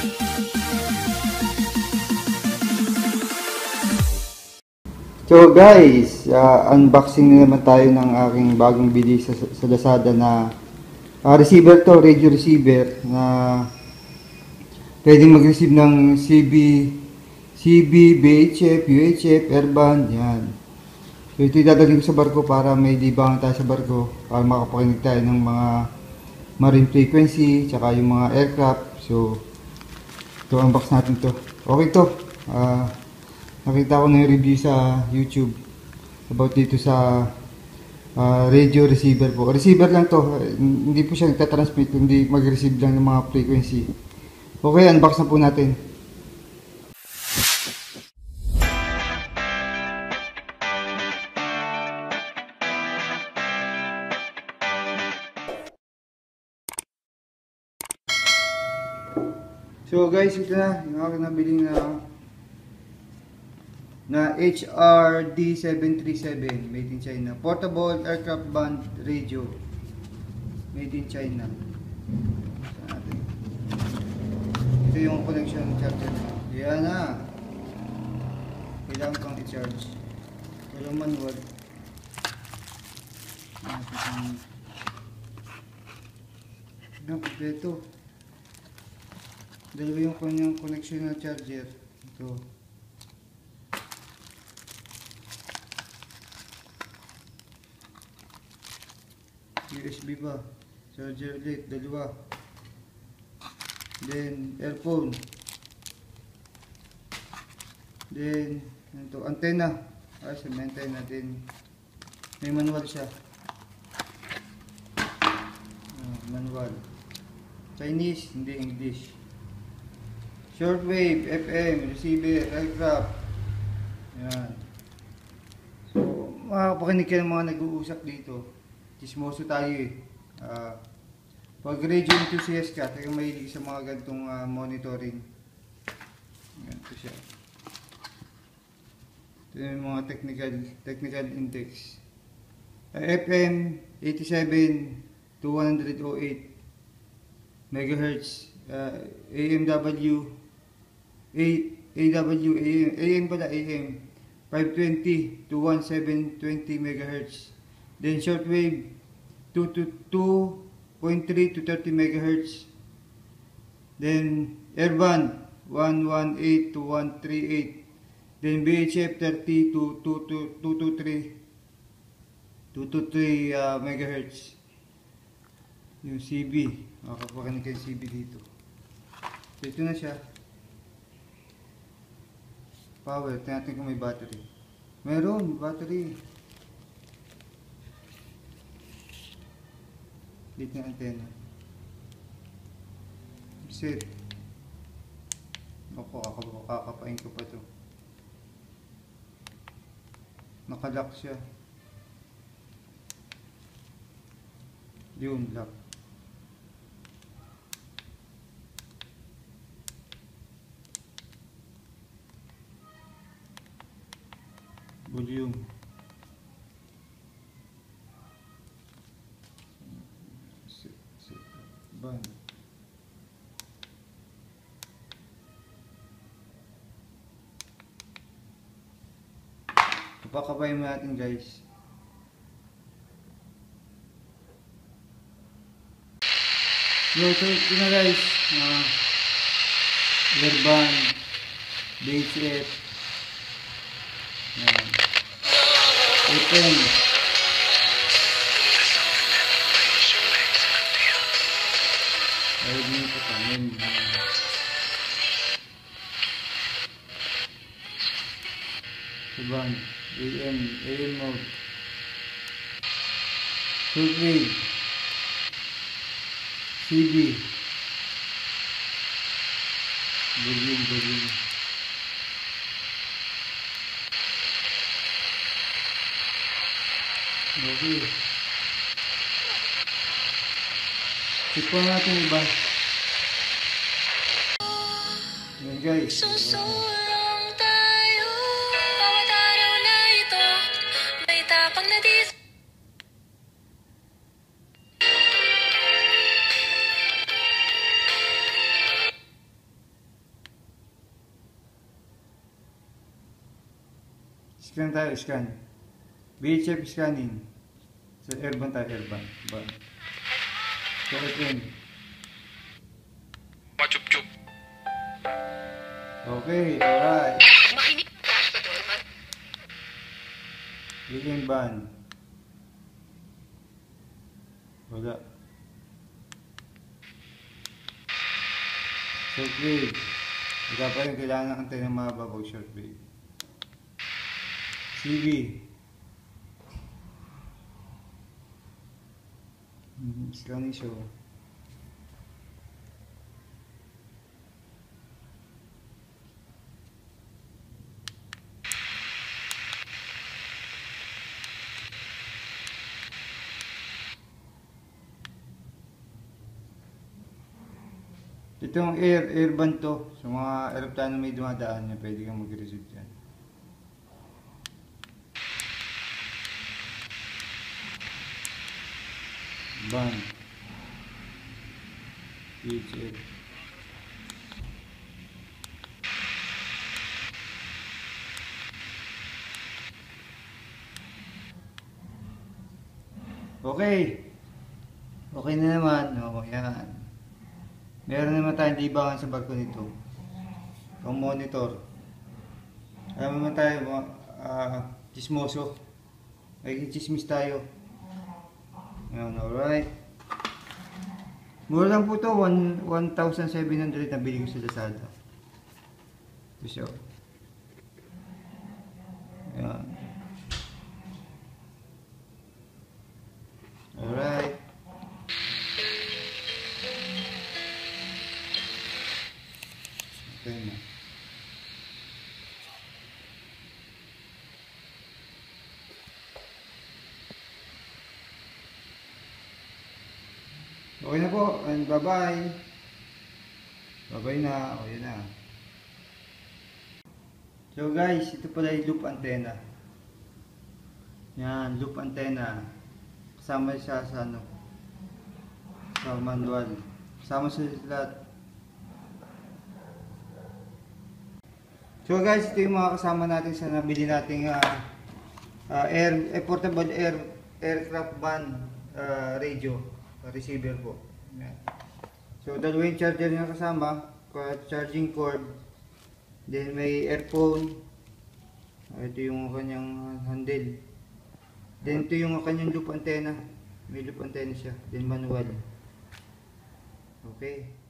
So guys, unboxing na naman tayo ng aking bagong bili sa Lazada na receiver to, radio receiver na pwedeng mag-receive ng CB, VHF, UHF, airband, yan. So ito idadalhin ko sa barko para may libangan tayo sa barko para makapakinig tayo ng mga marine frequency, tsaka yung mga aircraft. So ito, unbox natin to. Okay to. Nakita ko na yung review sa YouTube about dito sa radio receiver po. Receiver lang to, hindi po siya nagtatransmit, hindi mag-receive lang ng mga frequency. Okay, unbox na po natin. So guys, ito na yung aking nabiling na HRD 737 made in China, portable aircraft band radio made in China. Ito yung connection charger. Yan na, kailangan kang i-charge, walang manual. Kompleto, dalawa yung kanyang connection na charger. Ito USB pa, charger ulit, dalawa. Then earphone. Then ito, antenna. May antenna din. May manual siya. Manual. Chinese, hindi English. Shortwave, FM, receiver, aircraft. Yan. So, makapakinig kayo ng mga nag-uusap dito. Chismoso tayo eh. Pag radio enthusiast ka, kaya mahilig sa mga gantong monitoring. Ganito siya. Ito yung mga technical index. FM 87 to 108 MHz. AMW AM pala, AM 520 to 1720 MHz. Then shortwave 2.3 to 30 MHz. Then airband 118 to 138. Then VHF 30 to 223 MHz. Yung CB, makapakinig kayo CB dito. So ito na siya. Power, tingnan natin kung may battery. Meron battery. Dito na antenna. Set. Ako, kakapain ko pa to. Nakalock siya. Yun, lock. Volume. Band. Papakabayin mo natin guys. So ito na guys, airband, VHF, yan, open. Ayun nyo po kanin. Band, AM mode, shortwave, CB, volume. Okay. Check po natin iba. Yan guys. Susurong tayo, bawat araw na ito, may tapang na dito. Scan tayo, scan. VHF scanning. So, airban tayo, airban. Ban. So, airplane. Machup-chup. Okay, alright. Makinig ka sa Dolman. Alien ban. Wala. Short wave. Wala pa rin kailangan ng antena mahaba pag short wave. CV. Scanning show. Itong airband to, sa mga aeroplano may dumadaan niya, pwede kang mag-receive dyan. Ban. VHF. Okay. Okay na naman. O, yan. Meron naman tayong libangan sa barko nito. Ang monitor. Alam naman tayo, chismoso. Ay, chismis tayo. Yan, alright. Mura lang po ito, 1,700 na bili ko sa Lazada. Ito siya. Yan. Alright. Okay na. Okay na po, and bye-bye. Bye-bye na, okay na. So guys, ito pala yung loop antenna. Yan, loop antenna. Kasama siya sa ano, sa manual. Kasama sa lahat. So guys, ito yung mga kasama natin sa nabili nating portable aircraft band radio receiver po. Yan. So dalawa yung charger niya kasama, charging cord, then may earphone. Ito yung kanyang handle. Then ito yung kanyang loop antenna. May loop antenna siya, then manual. Okay.